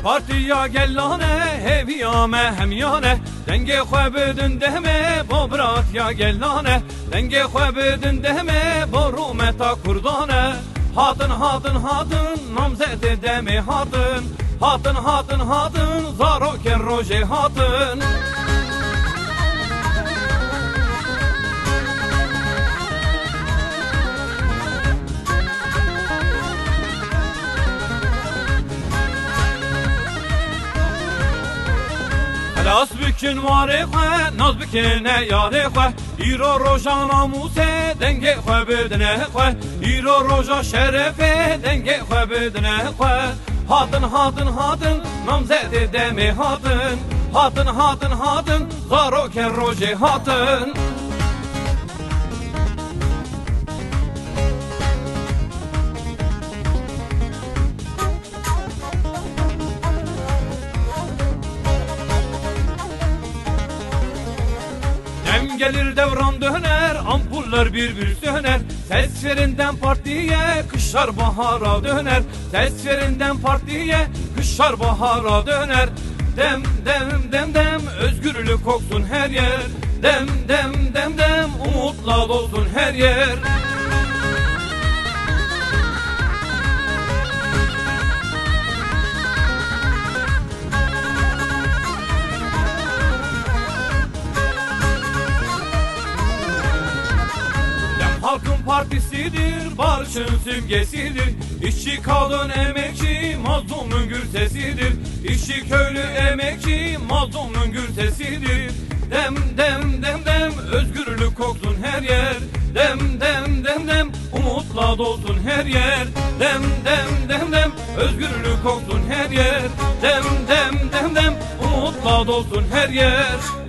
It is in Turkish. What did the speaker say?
partiya gellane heviyame hemyane denge xwebidin dehme bo bratya gellane denge xwebidin dehme bo rumeta kurdane hatın hatın hatın namzede deme hatın hatın hatın hatın zaroken roje hatın Las bikin vare xwe, naz bikine yare xwe İro roja namuse, denge xwe bidine xwe İro roja şerefe, denge xwe bidine xwe Hatın hatın hatın, namzede deme hatın Hatın hatın hatın, zaroken roje hatın Gelir devran döner, ampuller bir söner Sesverinden partiye, kışlar bahara döner Sesverinden partiye, kışlar bahara döner Dem dem dem dem, özgürlük koksun her yer Dem dem dem dem, umutla dolsun her yer Halkın partisidir, barışın simgesidir İşçi kadın emekçi, mazlumun gür sesidir İşçi köylü emekçi, mazlumun gür sesidir Dem dem dem dem, özgürlük koksun her yer Dem dem dem dem, umutla dolsun her yer Dem dem dem dem, özgürlük koksun her yer Dem dem dem dem, umutla dolsun her yer